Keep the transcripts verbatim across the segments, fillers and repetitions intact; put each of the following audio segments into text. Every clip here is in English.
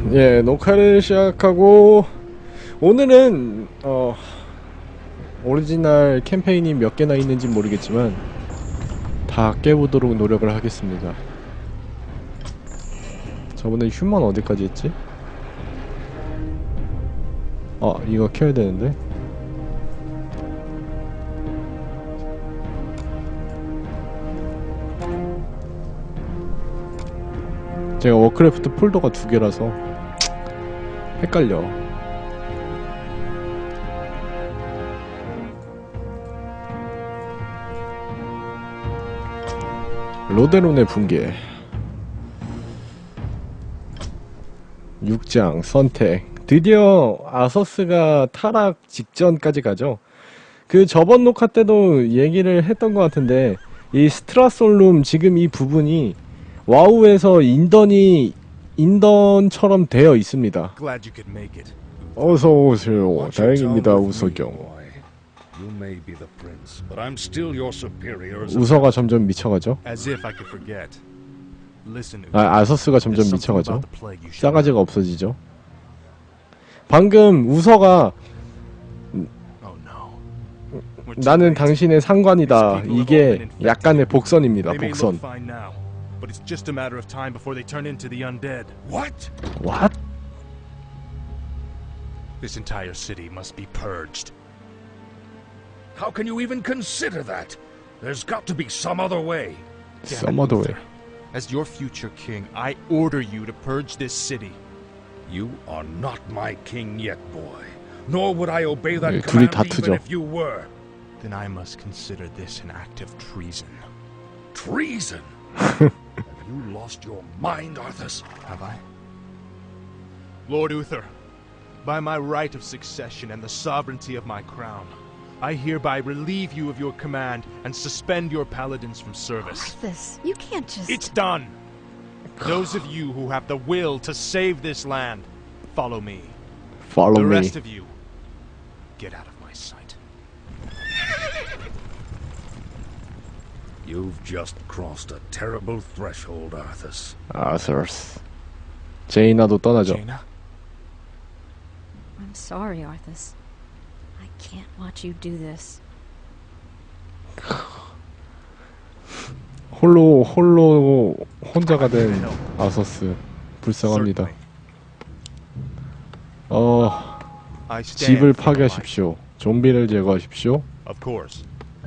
예, 녹화를 시작하고 오늘은 어 오리지널 캠페인이 몇 개나 있는지 모르겠지만 다 깨보도록 노력을 하겠습니다. 저번에 휴먼 어디까지 했지? 아, 이거 켜야 되는데. 제가 워크래프트 폴더가 두 개라서 헷갈려. 로데론의 붕괴 육 장 선택. 드디어 아서스가 타락 직전까지 가죠. 그 저번 녹화 때도 얘기를 했던 것 같은데 이 스트라솔룸 지금 이 부분이 와우에서 인던이 인던처럼 되어 있습니다. 어서 오세요. 다행입니다, 우석경. 우서가 점점 미쳐가죠. 아, 아서스가 점점 미쳐가죠. 싸가지가 없어지죠. 방금 우서가 나는 당신의 상관이다. 이게 약간의 복선입니다. 복선. But it's just a matter of time before they turn into the undead. What? What? This entire city must be purged. How can you even consider that? There's got to be some other way. Some other way. As your future king, I order you to purge this city. You are not my king yet, boy. Nor would I obey that 네, command even if you were. Then I must consider this an act of treason. Treason? Have you lost your mind, Arthas? Have I? Lord Uther, by my right of succession and the sovereignty of my crown, I hereby relieve you of your command and suspend your paladins from service. Arthas, you can't just... It's done! Those of you who have the will to save this land, follow me. Follow the me. rest of you, get out of my sight. You've just crossed a terrible threshold, Arthas. 아서스. 제이나도 떠나죠. Jaina? I'm sorry, Arthas. I can't watch you do this. 홀로 홀로 혼자가 된 아서스 불쌍합니다. 어, 집을 파괴하십시오. 좀비를 제거하십시오. Of course.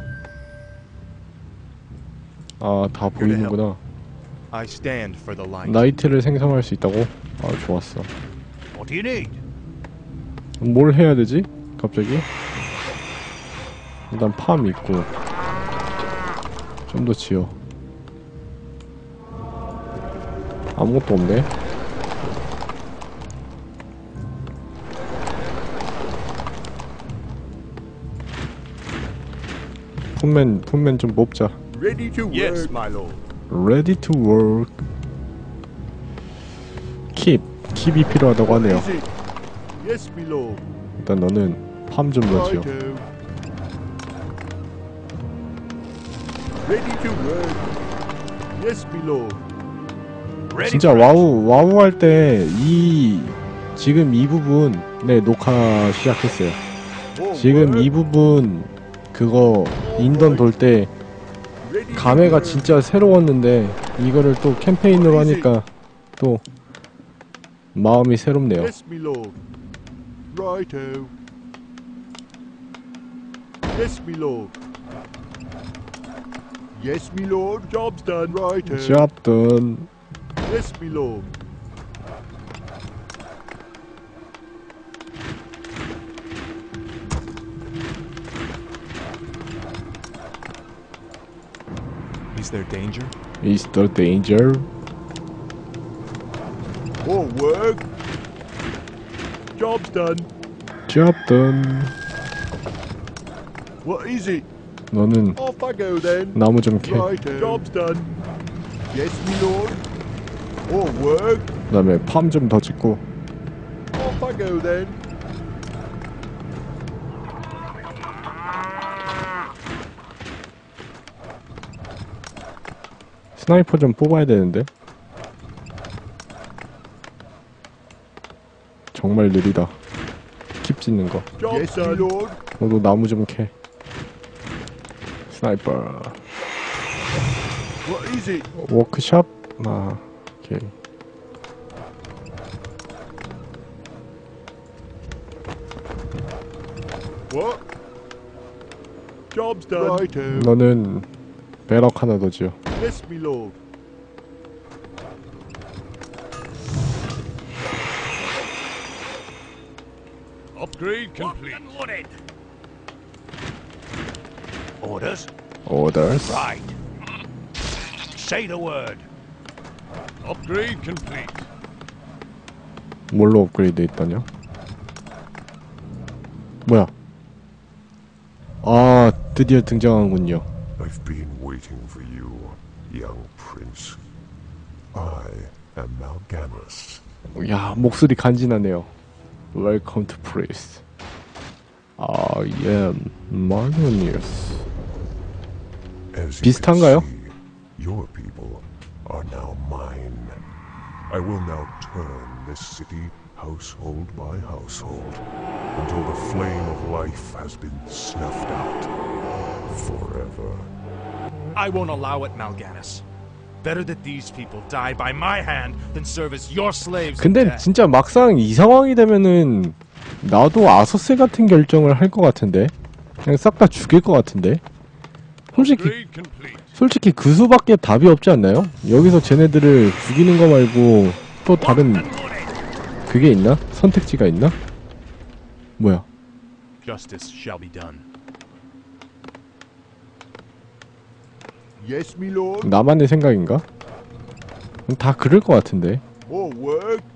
아, 다 보이는구나. I stand for the light. 나이트를 생성할 수 있다고? 아, 좋았어. What do you need? 뭘 해야 되지? 갑자기? 일단 팜 있고 좀 더 지어. 아무것도 없네. 폰맨 폰맨 좀 뽑자. Ready to work, yes, my lord. Ready to work. 킵 킵이 필요하다고 하네요. Yes, my lord. 일단 너는 팜 좀 더 지어. Ready to work. Yes, my lord. 진짜 와우 와우 할 때 이 지금 이 부분 네 녹화 시작했어요. 지금 이 부분 그거 인던 돌 때 감회가 진짜 새로웠는데 이거를 또 캠페인으로 하니까 또 마음이 새롭네요. Yes, my lord. Righto. Yes, my lord. Yes, my lord. Job's done. Righto. Job done. Yes, my lord. Is there danger? Is there danger? More work. Job's done. Job done. What is it? 너는 Off I go then. 나무 좀 캐. Right. Job's done. Yes, my lord. More work. 그다음에 팜 좀 더 짓고. Off I go then. 스나이퍼 좀 뽑아야 되는데. 정말 느리다. 킵 짓는 거. Yes, my lord. 너도 나무 좀 캐. 스나이퍼. What is it? 워크샵? 아, 오케이. What? Job's done. Righto. 너는 배럭 하나 더 지어. Yes, my lord. Upgrade complete. Orders? Orders. Right. Say the word. Upgrade complete. 뭘로 업그레이드 했다냐? 뭐야? 아, 드디어 등장하는군요. I've been waiting for you, young prince. I am Mal'Ganis. 야, 목소리 간지나네요. Welcome to Priest. I am Mal'Ganis. As you 비슷한가요? can see, your people are now mine. I will now turn this city household by household until the flame of life has been snuffed out forever. I won't allow it, Mal'Ganis. Better that these people die by my hand than serve as your slaves. 근데 instead. 진짜 막상 이 상황이 되면은 나도 아서스 같은 결정을 할 것 같은데 그냥 싹 다 죽일 것 같은데 솔직히 Upgrade complete. 솔직히 그 수밖에 답이 없지 않나요? 여기서 쟤네들을 죽이는 거 말고 또 다른 그게 있나? 선택지가 있나? 뭐야? Justice shall be done. Yes, my lord. 나만의 생각인가? 다 그럴 것 같은데 More work.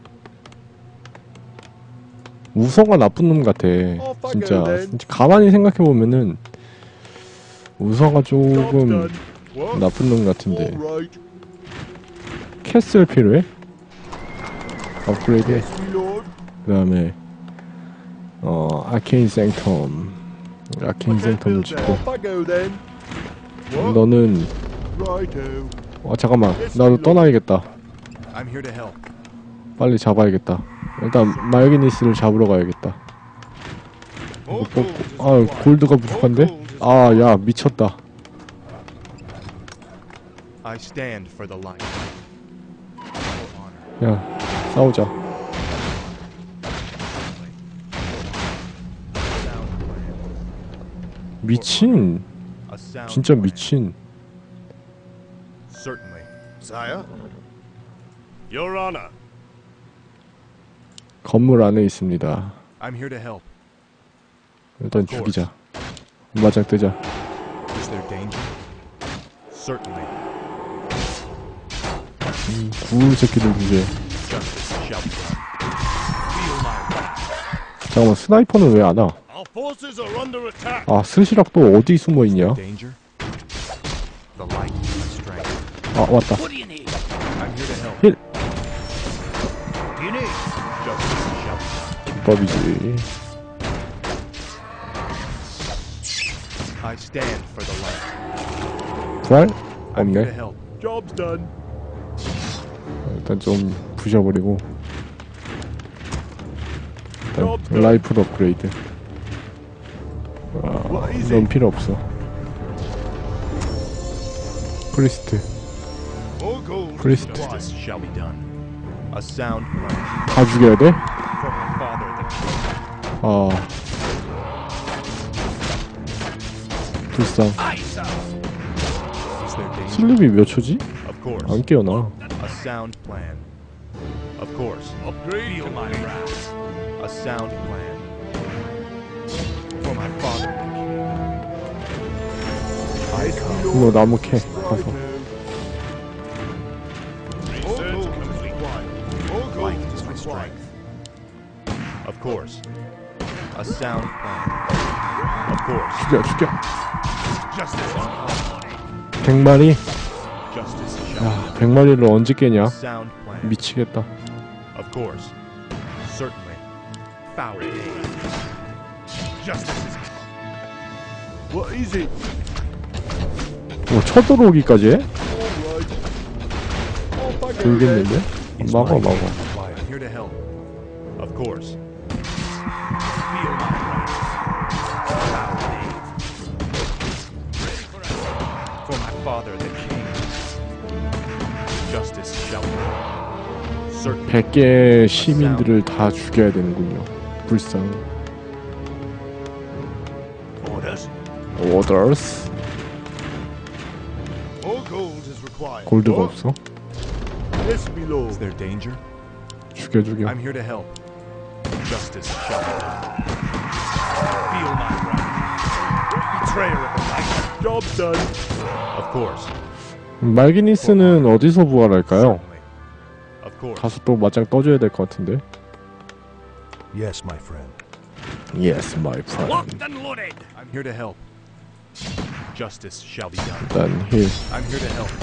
우서가 나쁜 놈 같아 진짜 가만히 생각해보면은 우서가 Job's 조금 done. What? 나쁜 놈 같은데 All right. 캐슬 필요해? 업그레이드 Yes, my lord. 그 다음에 어 아케인 생텀 아케인 I can't 생텀을 build 짓고 that. Off I go then. What? 너는 Righto. 어 잠깐만 나도 떠나야겠다 I'm here to help. 빨리 잡아야겠다 일단 말기니스를 잡으러 가야겠다 이거 뽑고 아 골드가 부족한데? 아 야 미쳤다 I stand for the light. For honor. 야 싸우자 Sound plan. 미친 A sound 진짜 plan. 미친 Certainly. Sire? Your Honor. 건물 안에 있습니다 I'm here to help. 일단 죽이자 마장 뜨자 Is there danger? Certainly. 음, 구울 새끼들 주제 Justice shall be done. Feel my wrath. 잠깐만 스나이퍼는 왜 안 와? Our forces are under attack. 아 스시락 또 어디 숨어있냐? Danger? The light of strength. 아 왔다 I'm here to help. 힐 Do you need? Justice shall be done. 법이지 I stand for the light. 부활? I'm here to 없네 help. Job's done. 일단 좀 부셔버리고 일단 라이프 업그레이드 아, 넌 필요 없어 프리스트 More gold. 프리스트 Justice shall be done. A sound plan 다 죽여야 돼? for my father, the king. 아 불쌍 Is there danger? 슬립이 몇 초지? Of course. 안 깨어나 A sound plan. Of course. Upgrade Feel my complete. wrath. A sound plan for my father, the king. I come. 너 나무 캐 가서 Research complete. More gold. Light is my strength. Of course. A sound plan. Of course. 죽여 죽여 Justice is called. 백 마리? Justice shall 야 백 마리를 언제 깨냐? sound plan. 미치겠다 Of course. Certainly. Foul days. Justice is What is it? 뭐 쳐들어오기까지 해? All right. Off I go then. 돌겠는데? 막아 막아 I'm here to help. Of course. Feel my wrath. Foul knave. Ready for action. For my father, the king. Justice shall be done. Certainly. 백 개의 시민들을 다 죽여야 되는군요. 불쌍. Orders. Orders. More gold is required. 골드가 Oh, 없어? Yes, my lord. Is there danger? 죽여 죽여. I'm here to help. Justice shall be done. Feel my wrath. Betrayer of the light. Job done. Of course. 말기니스는 어디서 부활할까요? Certainly. Of course. 가서 또 맞짱 떠줘야 될 것 같은데. Yes, my friend. Yes, my friend. Locked and loaded! I'm here to help. Justice shall be done. 일단 힐. I'm here to help.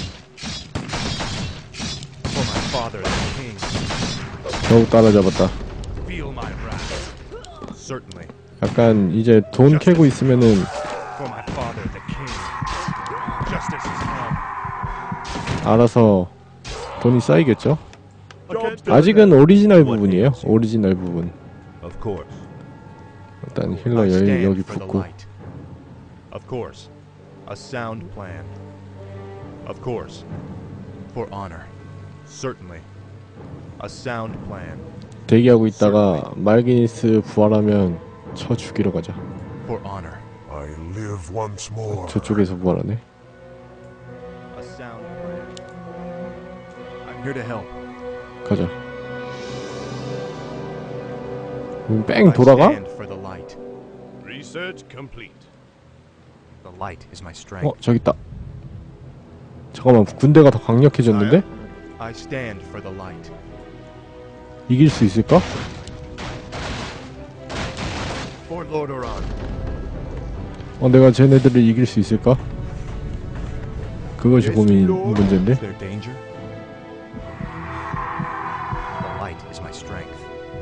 For my father, the king. 겨우 따라잡았다. Feel my wrath. Certainly. 약간 이제 돈 캐고 있으면은 For my father, the king. Justice is come. 알아서 돈이 쌓이겠죠? Job done. 아직은 오리지널 부분이에요. 오리지널 부분. Of course. 일단 힐러 I 여기, stand 여기 for the 붙고. light. Of course. A sound plan. Of course. For honor. Certainly. A sound plan. 대기하고 있다가 말기니스 부활하면 쳐 죽이러 가자. For honor. I live once more. 저쪽에서 부활하네. A sound plan. I'm here to help. 가자. 음, 뺑 돌아가? I stand for the light. Research complete. The light is my strength. 어 저기 있다. 잠깐만 군대가 더 강력해졌는데? I stand for the light. 이길 수 있을까? For Lord Oran. 어 내가 쟤네들을 이길 수 있을까? 그것이 고민 문제인데. Is there danger? The light is my strength.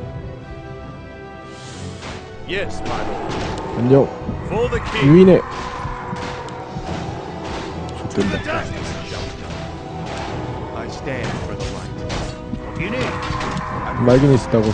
Yes, my lord. 안녕. For the king. 유인해. To the 좋된다. dust. I stand for the light. What do you need? 말기니스 있다고.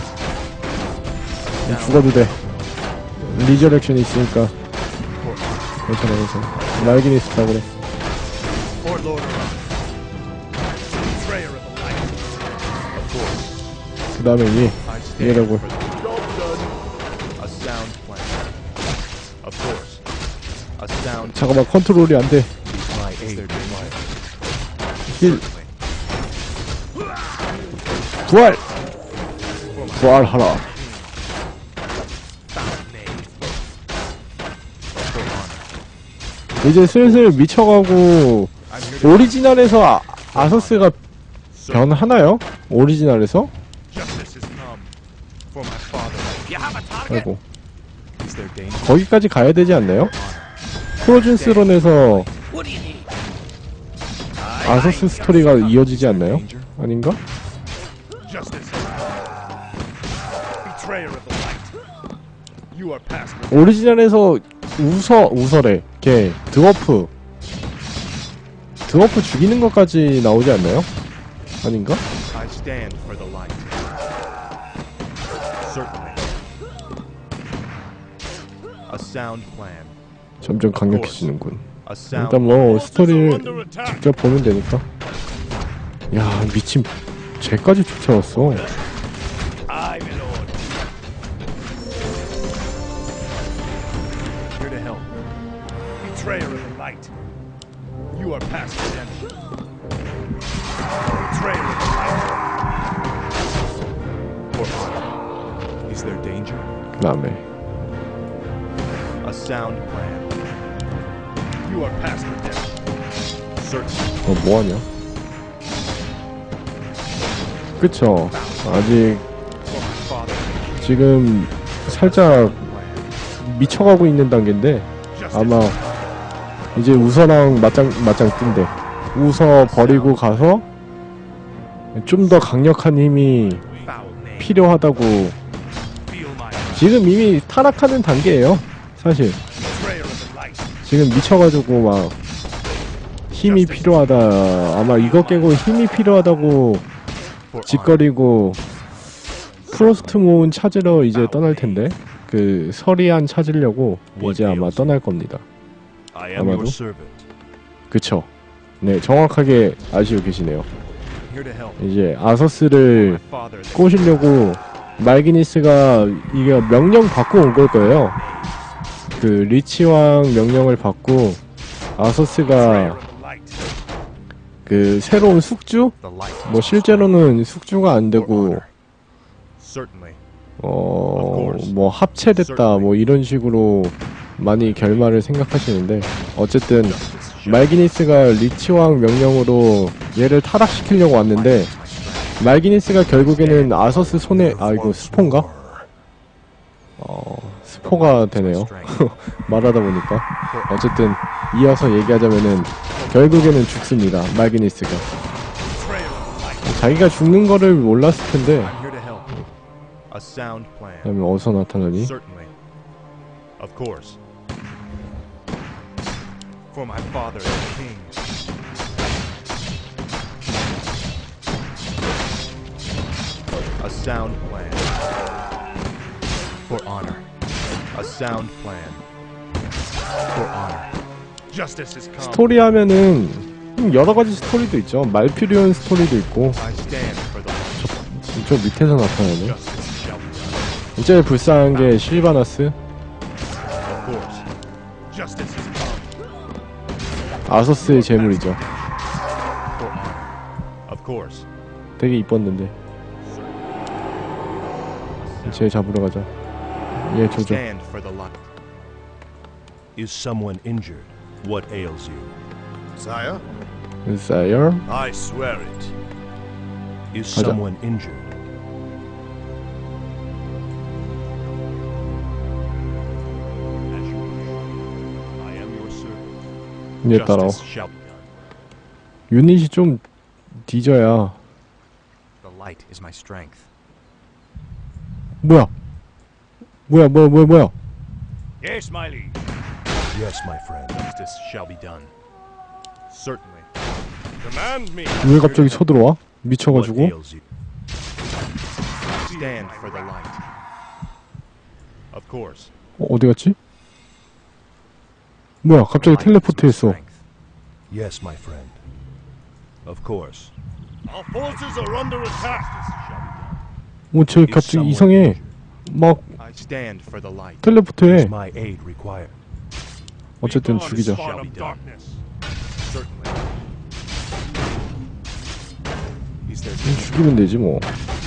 죽어도 돼. 리저렉션이 있으니까 괜찮아 괜찮아. 말기니스 있다고 그래. For Lord Oran. Betrayer of the light. Of course. 그 다음에 얘. I stand 얘라고. for the Job done. a sound plan. Of course. A sound 잠깐만 컨트롤이 안 돼. my aid. 힐. 부활. 부활하라. 이제 슬슬 미쳐가고 오리지널에서 아, 아서스가 변하나요? 오리지널에서? Justice has come for my father. You have a target? 아이고 Is there danger? 거기까지 가야 되지 않나요? 프로즌스론에서 What do you need? 아서스 스토리가 이어지지 않나요? 아닌가? Justice. Betrayer of the light. You are past. 오리지널에서 우서 우서래 걔 드워프 드워프 죽이는 것까지 나오지 않나요? 아닌가? I stand for the light. Certainly. A sound plan. 점점 강력해지는군. A sound 일단 뭐 스토리를 Under attack. 직접 보면 되니까. 야 미친 쟤까지 쫓아왔어. I, my lord. here to help. Betrayer of the light. You are past redemption. Betrayer of the light. For honor. Is there danger? 그다음에 A sound plan. You are past redemption. Certainly. 어 뭐하냐? 그쵸. 아직 For my father. 지금 살짝 Plan. 미쳐가고 있는 단계인데 아마 이제 우서랑 맞짱 맞짱 뜬대. 우서 버리고 가서 좀 더 강력한 힘이 Foul name. 필요하다고. Feel my 지금 이미 타락하는 단계예요. 사실 betrayer of the light. 지금 미쳐가지고 막 힘이 필요하다. 아마 이거 깨고 힘이 필요하다고 For honor. 짓거리고 프로스트문 찾으러 이제 떠날 텐데 그 서리안 찾으려고 이제 아마 떠날 겁니다. I am 아마도? your servant. 그쵸? 네, 정확하게 아시고 계시네요. Here to help. 이제 아서스를 My father. they- 꼬시려고 말기니스가 이게 명령 받고 온 걸 거예요. 그 리치왕 명령을 받고 아서스가 그 새로운 숙주? The light. 뭐 실제로는 숙주가 안 되고 Certainly. 어 뭐 합체됐다 뭐 이런 식으로 많이 결말을 생각하시는데 어쨌든 말기니스가 리치왕 명령으로 얘를 타락시키려고 왔는데 말기니스가 결국에는 아서스 손에 아 이거 스폰가? 어 스포가 되네요. 말하다 보니까 어쨌든 이어서 얘기하자면은 결국에는 죽습니다. 말기니스가 자기가 죽는 거를 몰랐을 텐데 I'm here to help. A sound plan. 그다음에 어디서 나타나니? Certainly. Of course. For my father, the king. A sound plan. For honor. A sound plan. For honor. Justice is come. 스토리 하면은 음, 여러 가지 스토리도 있죠. 말피리온 스토리도 있고 I stand for the light. 저 밑에서 나타나네. Justice shall be done. 제일 불쌍한 게 실바나스. Of course. Justice is come. 아서스의 재물이죠. For honor. Of course. 되게 이뻤는데. 쟤 잡으러 가자. 얘 조져. Stand for the light. Is someone injured? What ails you? Sire? Sire? I swear it. Is 가자. someone injured? As you wish. I am your servant. 얘 따라와. Justice shall be done. 유닛이 좀 뒤져야. The light is my strength. 뭐야? 뭐야 뭐야 뭐야 뭐야? Yes, my liege. Yes, my friend. Justice shall be done. Certainly. Command me. 왜 갑자기 쳐들어와? What 미쳐가지고? ails you? Stand for the light. Of course. 어, 어디 갔지? 뭐야 갑자기 텔레포트했어. Yes, my friend. Of course. Our forces are under attack. 어, 쟤 갑자기 이상해. 막 I stand for the light. 텔레포트해. Is my aid required? 어쨌든 죽이자. Shall be done. Certainly. Is there 죽이면 되지 뭐.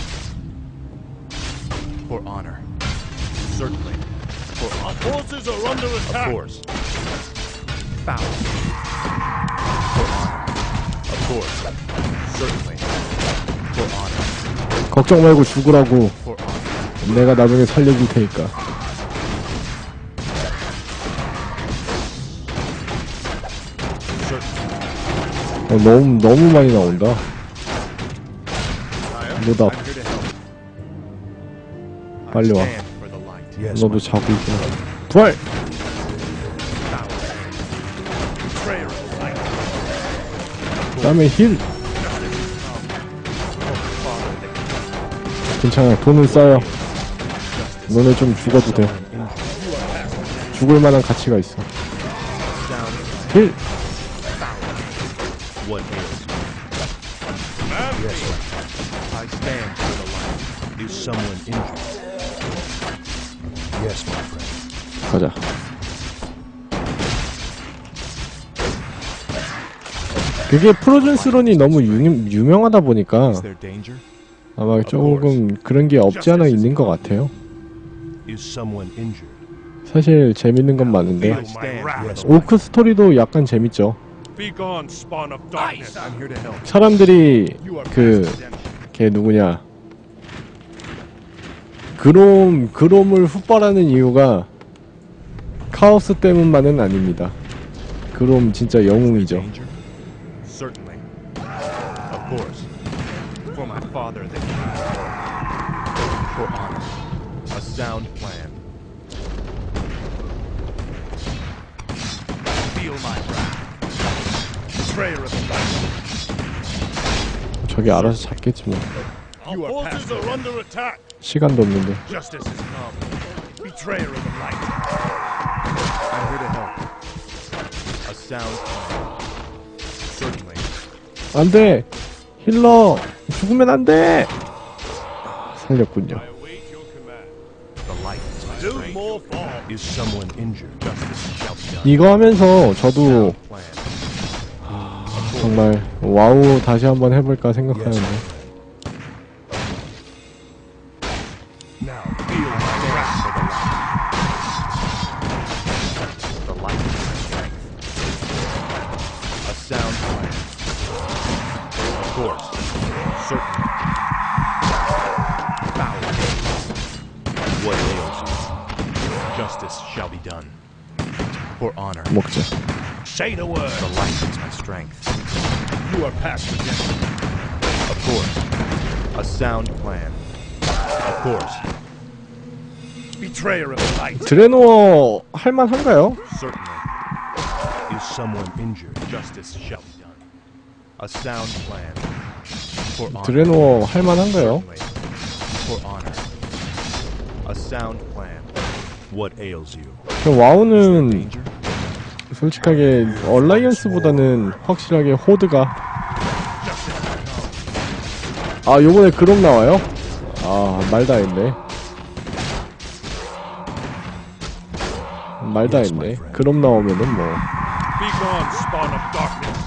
for honor? Certainly. For Our forces are under of attack. course. Foul. For honor. Of course. Certainly. For honor. 걱정 말고 죽으라고. For honor. 내가 나중에 살려줄 테니까. Certainly. 어, 너무 너무 많이 나온다. 노답. I'm here to help. I 빨리 와. stand for the light. Yes, 너도 my 자고 있구나. 부활. Foul. Betrayer of the light. 그다음에 힐. 괜찮아. 돈은 쌓여. 너네 좀 죽어도 돼. 죽을 만한 가치가 있어. 힐. What ails you? Yes, my friend. I stand for the light. Is someone injured? Yes, my friend. 가자. 그게 프로즌 스론이 너무 유, 유명하다 보니까 Is there danger? 아마 조금 그런 게 없지 않아 있는 것 같아요. Is someone injured? 사실 재밌는 건 많은데 I stand for Yes, the light. 오크 스토리도 약간 재밌죠. Be gone, spawn of darkness. I'm here to help. 사람들이 You are 그 past redemption. 걔 누구냐 그롬 그롬을 훗바라는 이유가 카오스 때문만은 아닙니다. 그롬 진짜 영웅이죠. Danger? Certainly. Of course. For my father, the king. For honor. A sound plan. Feel my wrath. Betrayer of the light. 저기 알아서 잡겠지 뭐. Our forces are under attack. 시간도 없는데. Justice has come. Betrayer of the light. I'm here to help. A sound plan. Certainly. 안돼! 힐러! 죽으면 안돼! 아, 살렸군요. The light is my strength. Is someone injured? Justice shall be done. 이거 하면서 저도 Plan. 정말 와우 다시 한번 해볼까 생각하는데 Now feel my wrath for the light. The light is my strength. A sound plan. Of course. Certainly. Foul days. What ails you? Justice shall be done. For honor. 먹자. Say the word. The light is my strength. You are past redemption. Of course. A sound plan. Of course. Betrayer of the light. 드레노어 할만한가요? Certainly. Is someone injured? Justice shall be done. A sound plan. For honor. 드레노어 할만한가요? Certainly. For honor. A sound plan. What ails you? 저 와우는 솔직하게 얼라이언스보다는 확실하게 호드가 아 요번에 그럼 나와요? 아 말다 했네 말다 했네 그럼 나오면은 뭐 Be gone, spawn of darkness.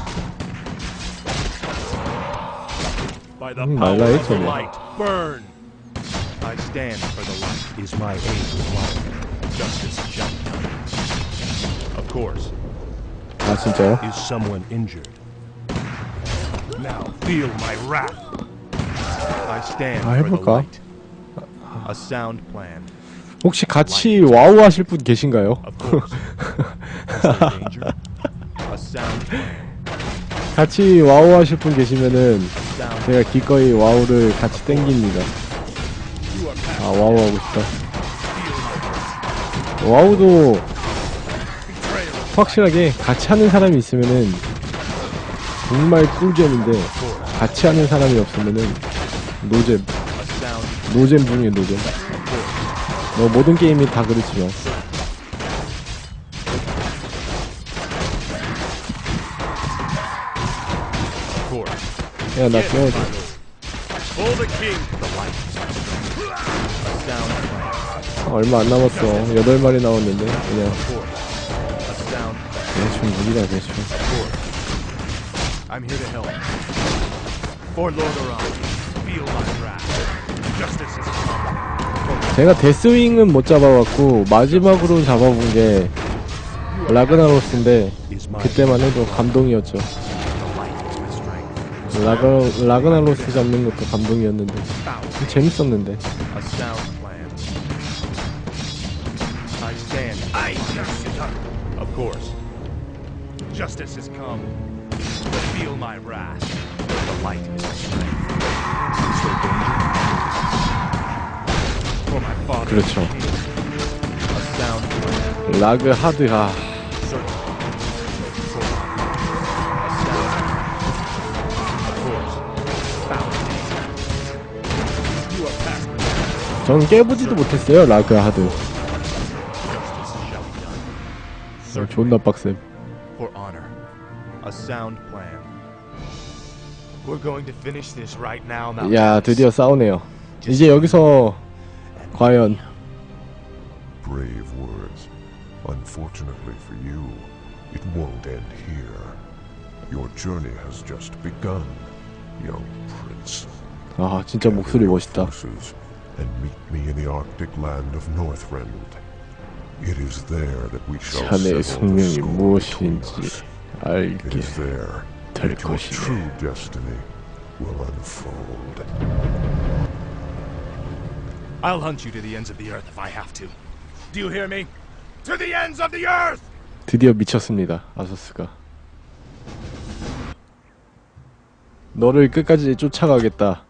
By the 음, power 말라 of the 했잖아요. light, burn. I stand for the light. Is my aid required? Justice shall be done. Of course. 아 진짜요? Is someone injured? Now feel my wrath. I stand 아, for the 해볼까? light. A sound plan. 혹시 같이 와우 하실 분 계신가요? Of course. Is there danger? A sound plan. 같이 와우 하실 분 계시면은 Sound. 제가 기꺼이 와우를 같이 땡깁니다 아 와우 하고 싶다 와우도 확실하게 같이 하는 사람이 있으면은 정말 꿀잼인데 같이 하는 사람이 없으면은 노잼 A sound. 노잼 중에 노잼 뭐 모든 게임이 다 그렇지만 Of course. 야나 깨워줘 For the king. The light. A sound plan. 얼마 안 남았어 여덟 마리 나왔는데 그냥 Of course. A sound plan. 대충 무기다 대충 Of course. I'm here to help. For Lord Oran. Feel my wrath. Justice has come. 제가 데스윙은 못 잡아봤고 마지막으로 잡아본 게 라그나로스인데 Is my 그때만 해도 감동이었죠. The light is my strength. 라그, 라그나로스 잡는 것도 감동이었는데 재밌었는데 A sound plan. I stand. I justice. Of course. Justice has come. Feel my wrath. The light is my strength. Is there danger? For my father. 그렇죠. A sound plan. 라그 하드하 Certainly. For a sound plan. Of course. You are past redemption. 전 깨보지도 못했어요 라그 하드 Justice shall be done. 어, 존나 빡셈 For honor. A sound plan. We're going to finish this right now, 야 드디어 싸우네요 이제 여기서 과연 Brave words. Unfortunately for you, it won't end here. Your journey has just begun, young prince. 아 진짜 목소리 멋있다 Forces and meet me in the Arctic land of Northrend. It is there that we shall 자네의 settle the 숙명이 score between 무엇인지 us. It 알게 is there 될 that your 것이네. true destiny will unfold. I'll hunt you to the ends of the earth if I have to. Do you hear me? To the ends of the earth! 드디어 미쳤습니다 아서스가 너를 끝까지 쫓아가겠다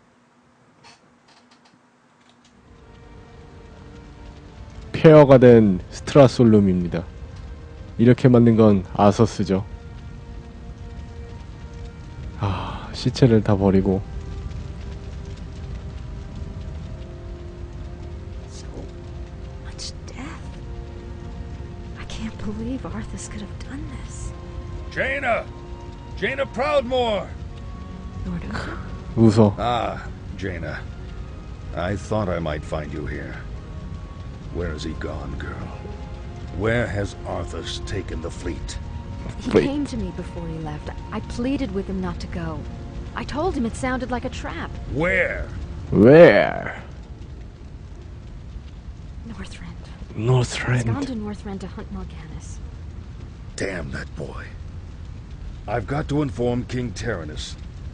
폐허가 된 스트라솔룸입니다 이렇게 만든 건 아서스죠 아 시체를 다 버리고 can't believe Arthas could have done this. Jaina! Jaina Proudmoore! Lord Uther? 웃어. Ah, Jaina. I thought I might find you here. Where has he gone, girl? Where has Arthas taken the fleet? He Wait. came to me before he left. I pleaded with him not to go. I told him it sounded like a trap. Where? Where? Northrend. He's gone Northrend. to Northrend to hunt Morganis. Damn that boy. I've got to inform King Tyrannus.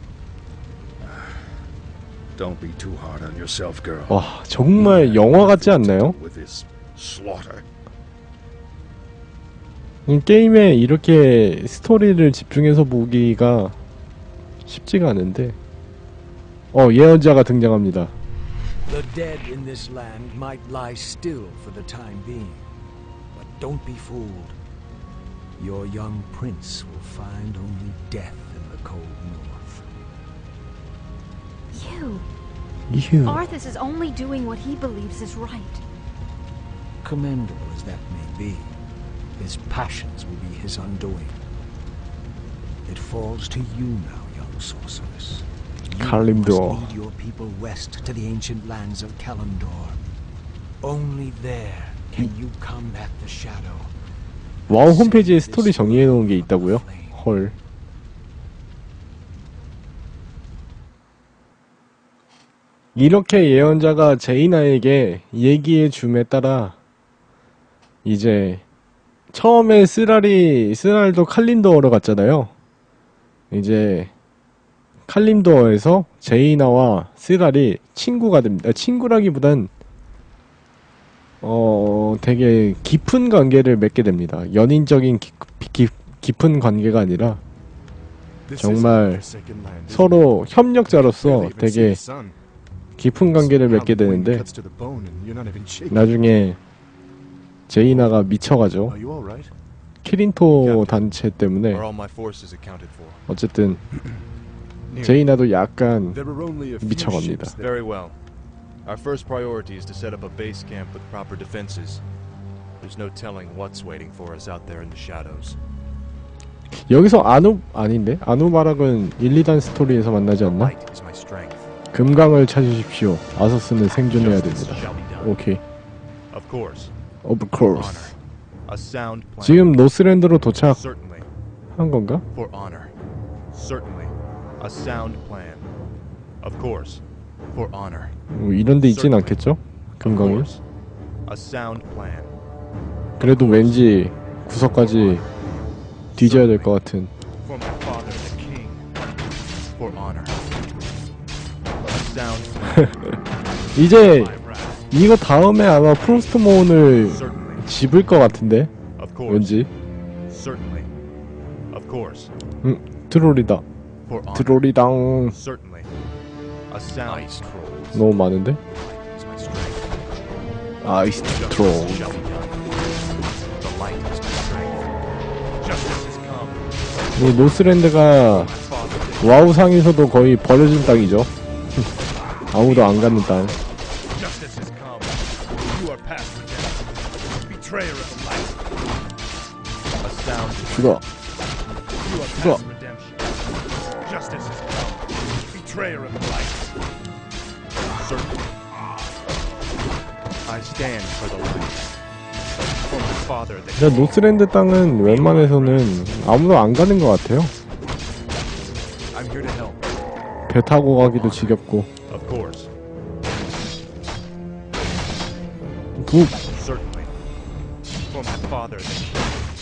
Don't be too hard on yourself, girl. 와, 정말 영화 같지 않나요? With this slaughter. 이 게임에 이렇게 스토리를 집중해서 보기가 쉽지가 않은데. 어, 예언자가 등장합니다. The dead in this land might lie still for the time being, but don't be fooled. Your young prince will find only death in the cold north. You! 이휴. Arthas is only doing what he believes is right. Commendable as that may be, his passions will be his undoing. It falls to you now, young sorceress. You Kalimdor. must lead your people west to the ancient lands of Kalimdor. Only there can you combat the shadow. 와우 홈페이지에 스토리 정리해 놓은 게 있다고요? 헐. 이렇게 예언자가 제이나에게 얘기해 줌에 따라 이제 처음에 쓰라리 쓰랄도 칼림도어로 갔잖아요. 이제 칼림도어에서 제이나와 쓰랄이 친구가 됩니다. 친구라기보단 어 되게 깊은 관계를 맺게 됩니다. 연인적인 기, 기, 깊은 관계가 아니라 정말 서로 협력자로서 되게 깊은 관계를 맺게 되는데 나중에 제이나가 미쳐가죠. 키린토 단체 때문에 어쨌든 제이나도 약간 미쳐갑니다. Very well. Our first priority is to set up a base camp with proper defenses. There's no telling what's waiting for us out there in the shadows. 여기서 아누 아닌데 아누바락은 일, 이 단 스토리에서 만나지 않나? Light is my strength. 금강을 찾으십시오. 아서스는 생존해야 됩니다. 오케이. Of course. Of course. A sound plan. 지금 노스랜드로 도착한 Certainly. 건가? For honor. Certainly. A sound plan. Of course. For honor. 뭐 이런 데 있진 않겠죠? Of 금강이. course. A sound plan. 그래도 왠지 구석까지 뒤져야 될 것 같은. For my father, the king. For honor. A sound plan. 이제 My wrath. 이거 다음에 아마 프로스트몬을 Certainly. 집을 것 같은데 Of course. 왠지. Certainly. Of course. 응, 트롤이다. For honor. 트롤이당. Certainly. A sound trolls. 너무 많은데? Is my strength. 아이스 트롤. Shall be done. The light is my strength. Justice has come. 이 노스랜드가 My father. 와우 상에서도 거의 버려진 땅이죠. 아무도 안 가는 땅. Justice has come. You are past redemption. Betrayer of the light. A sound. 죽어. You are Go. past redemption. Justice has come. Betrayer of the light. Certainly. I stand for the light. For my father, the 진짜 노스랜드 땅은 웬만해서는 아무도 안 가는 것 같아요. I'm here to help. 배 타고 가기도 지겹고. Of course. 북. Certainly. For my father, the king.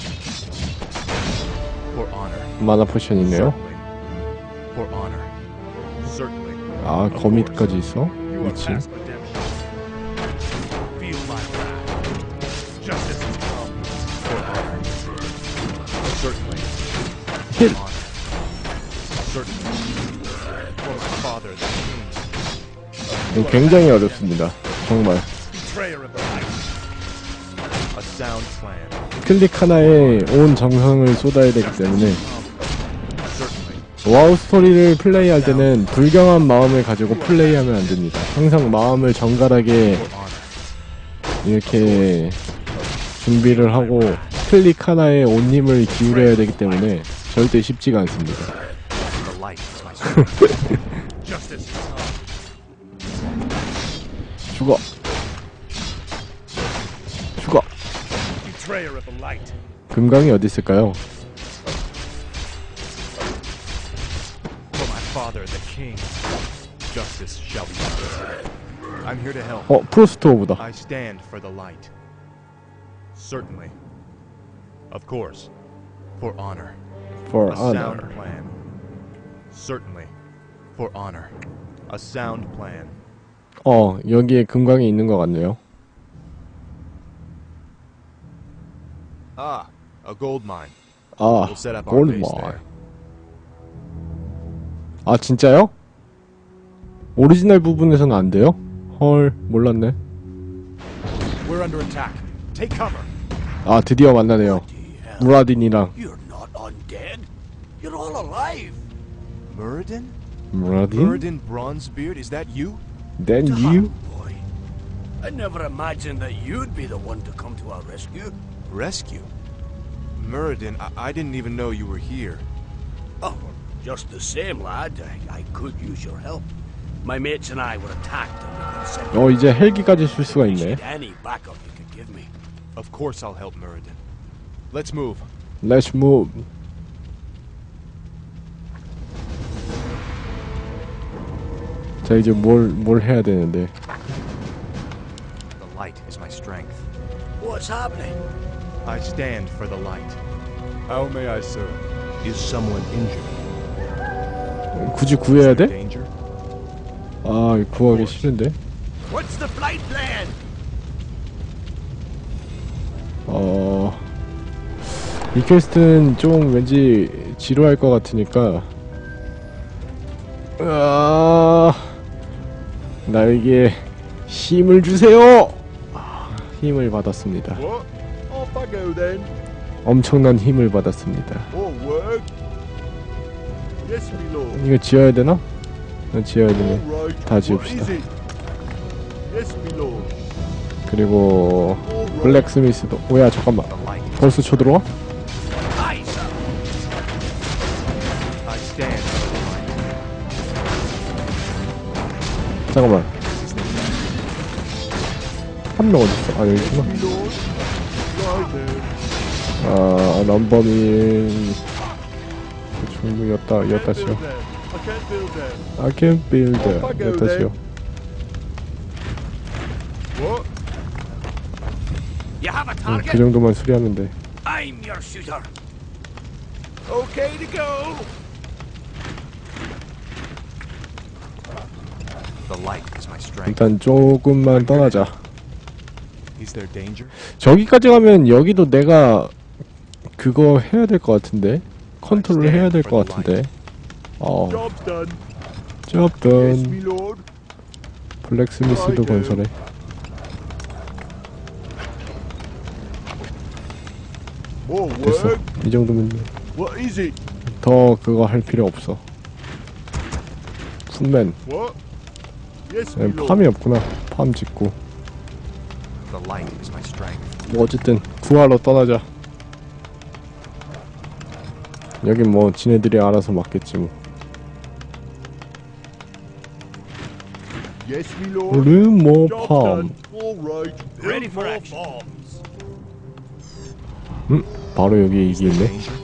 For honor. 마나 포션 있네요. Certainly. For honor. Certainly. 아, 거미까지 있어? You are 미친. past redemption. Feel my wrath. Justice has come. For honor. Certainly. 힐. For honor. Certainly. For my father, the king. 이거 굉장히 어렵습니다. 정말. Betrayer of the light. A sound plan. 클릭 하나에 온 정성을 쏟아야 되기 때문에 Certainly. 와우 스토리를 플레이할 때는 불경한 마음을 가지고 플레이하면 안 됩니다. 항상 마음을 정갈하게 For honor. 이렇게 준비를 하고 클릭 하나에 온 힘을 기울여야 되기 때문에 절대 쉽지가 않습니다. The light is my strength. Justice. 죽어. 죽어. Betrayer of the light. 금강이 어디 있을까요? For my father, the king, justice shall be done. I'm here to help. 어, 프로스트 오브다. I stand for the light. Certainly. Of course. For honor. For A sound honor. plan. Certainly. For honor. A sound plan. 어, 여기에 금강이 있는 것 같네요. Ah, a gold mine. 아, We'll set up our base 골드마을. there. 아, 진짜요? 오리지널 부분에서는 안 돼요? 헐, 몰랐네. We're under attack. Take cover. 아, 드디어 만나네요. 무라딘이랑. You're not undead. You're all alive. Muradin? 무라딘? Muradin Bronzebeard, is that you? Then you? Boy, I never imagined that you'd be the one to come to our rescue. Rescue? Muradin, I, I didn't even know you were here. Oh, just the same, lad. I, I could use your help. My mates and I were attacked and we got sent. 어, 이제 헬기까지 쓸 수가 있네. Appreciate any backup you could give me. Of course I'll help Muradin. Let's move. Let's move. 자, 이제 뭘, 뭘 해야 되는데. The light is my strength. What's happening? I stand for the light. How may I serve? Is someone injured? 굳이 구해야 Is there 돼? danger? 아, 구하기 싫은데. What's the flight plan? 어... 이 퀘스트는 좀 왠지 지루할 것 같으니까 아... 나에게 힘을 주세요! 아, 힘을 받았습니다. What? Off I go then. 엄청난 힘을 받았습니다. All work. Yes, my lord. 이거 지어야 되나? 어, 지어야 되네. Right. 다 What 지읍시다. is it? Yes, my lord. 그리고 All right. 블랙스미스도 뭐야 잠깐만 The light. 벌써 쳐들어와? Aye, sir. I stand for the light. 잠깐만 한 명 어딨어? 아 여기구나. My lord. Right there. 아 럼버민 중국 였다 Can't 였다시요. build them. I can't build them. I can build Off I go 였다시요. then. What? You have a 응, target? 그 정도만 수리하면 돼. I'm your shooter. Okay to go. The light is my strength. 일단 조금만 떠나자. Is there danger? 저기까지 가면 여기도 내가 그거 해야 될 것 같은데 컨트롤 해야 될 것 같은데. 어, Job's done. job Yes, done. my lord. 블랙스미스도 건설해. More 됐어. work. 이 정도면 What is it? 더 그거 할 필요 없어. 푼맨. What? Yes, my 네, lord. 팜이 없구나. 팜 짓고. The light is my strength. 뭐 어쨌든 구하러 떠나자. 여긴 뭐 지네들이 알아서 맡겠지 뭐. Yes, my lord. 르모 Job 팜. done. All right. Ready Build for more action. bombs. 음? 바로 여기 이게 있네. Danger?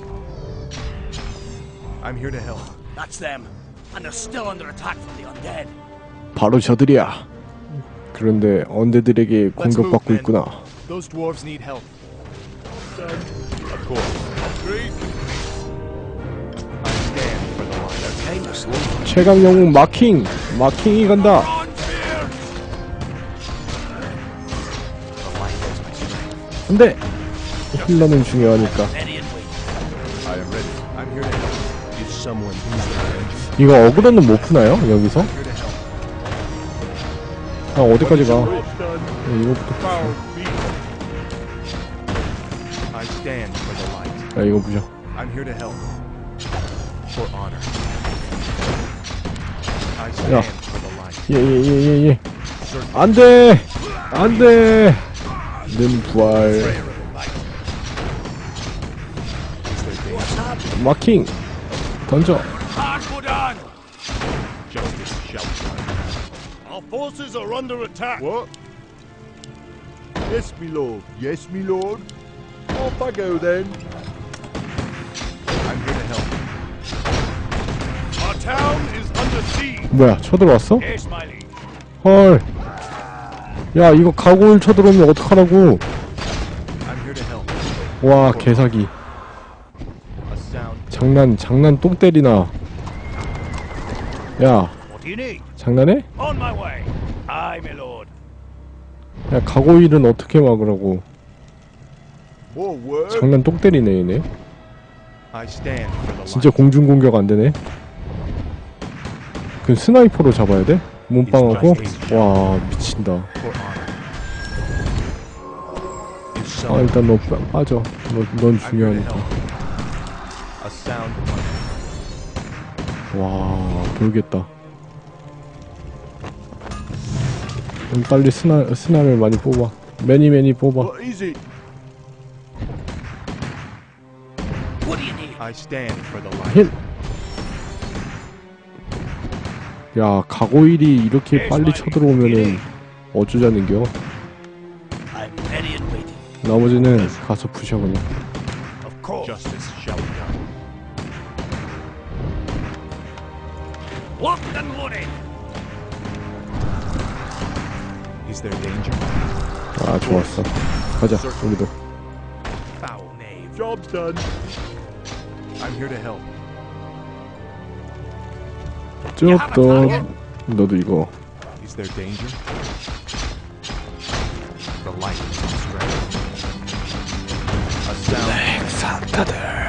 I'm here to help. That's them. And they're still under attack from the undead. 바로 저들이야. 그런데 언데들에게 공격받고 있구나. Those dwarves need help. Of course. Agreed. I stand for the light. Kind of slow. 최강 영웅 마킹. 마킹이 간다. Bronzebeard! The light is my strength. 근데 힐러는 중요하니까. Ready and wait. I am ready. I'm here to help. Is someone injured? 이거 어그로는 못 푸나요? 여기서? Here to help. 아 어디까지 가? Job's done. 네, 이거부터 Foul 부셔. beat. I stand for the light. 아 이거 부셔. I'm here to help. For honor. I 야. stand for the light. 예예예예 예, 예. Certainly. 안돼 안돼. 는 부활. Betrayer of the light. 마킹 던져. Hard done. Justice shall be done. Our forces are under attack. What? Yes, me lord. Yes, me lord. Off I go then. I'm here to help. Our town is under siege. 뭐야 쳐들어왔어? Yes, my liege. 헐. 야 이거 가고일 쳐들어오면 어떡하라고. I'm here to help. 와 개사기. A sound. 장난 장난 똥 때리나. 야 What do you need? 장난해? On my way. Aye, my lord. 야 가고일은 어떻게 막으라고. More work. 장난 똥 때리네 얘네. I stand for the 진짜 light. 공중 공격 안 되네. 그 스나이퍼로 잡아야 돼? 몸빵하고? 와 미친다. For honor. You 아 summon 일단 너 빠- 빠져. 너, 넌 I'm here to 중요하니까. help. A sound mind. 와 돌겠다. 음, 빨리 스나 스나를 많이 뽑아. 매니 매니 뽑아. What is it? What do you need? I stand for the light. 힐. 야 가고일이 이렇게 빨리 쳐들어오면은 어쩌자는겨. I'm ready and waiting. 나머지는 가서 부셔 그냥. Of course. Justice shall be done. Locked and loaded. Is there danger? 아 좋았어. 가자 우리도. Foul knave. Job's done. I'm here to help. 쭉 너도 이거. Is there danger? The light is strength. A sound. 산타들.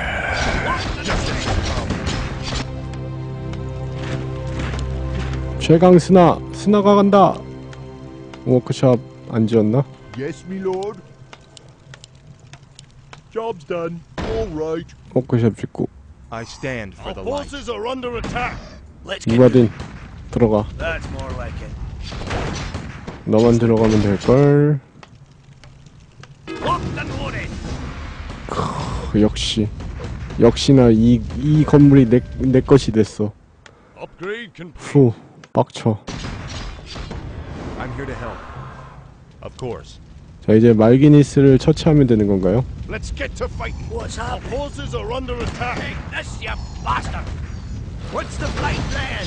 최강 스나 스나가 간다. 워크숍 안 지었나? Yes, me lord. Job's done. All right. 워크숍 짓고. I stand for Our the light. forces are under attack. Let's get 누가든 들어가. That's more like it. 너만 들어가면 될 걸. Locked and loaded. 크, 역시 역시나 이 이 건물이 내 내 것이 됐어. Upgrade complete. 후 빡쳐. I'm here to help. Of course. 자 이제 말기니스를 처치하면 되는 건가요? Let's get to fighting. What's Our happening? forces are under attack. Take this, you bastard! What's the flight plan?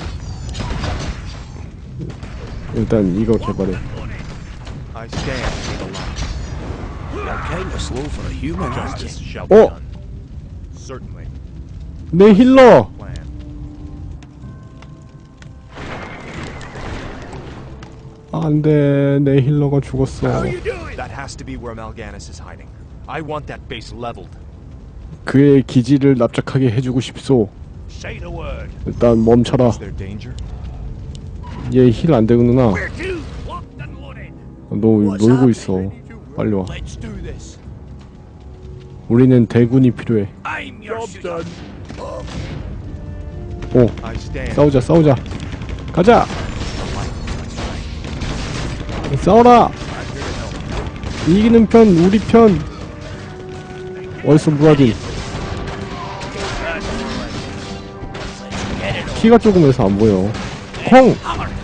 일단 이거 개발해. I stand for the light. You're kinda slow for a human, aren't Justice you? shall be Oh. done. Certainly. 내 힐러. Plan. 안돼 내 힐러가 죽었어. How you doing? That has to be where Mal'Ganis is hiding. I want that base leveled. 그의 기지를 납작하게 해주고 싶소. Say the word. 일단 멈춰라. Is there danger? 얘 힐 안 되구나. Where to? Locked and loaded. 너 놀고 있어. 빨리 와. Let's do this. 우리는 대군이 필요해. I'm your Job's shooter. done. 오 I stand. 싸우자 싸우자. 가자. 싸워라. 이기는 편 우리 편. 어디서 무라딘. 키가 조금해서 안 보여. 콩.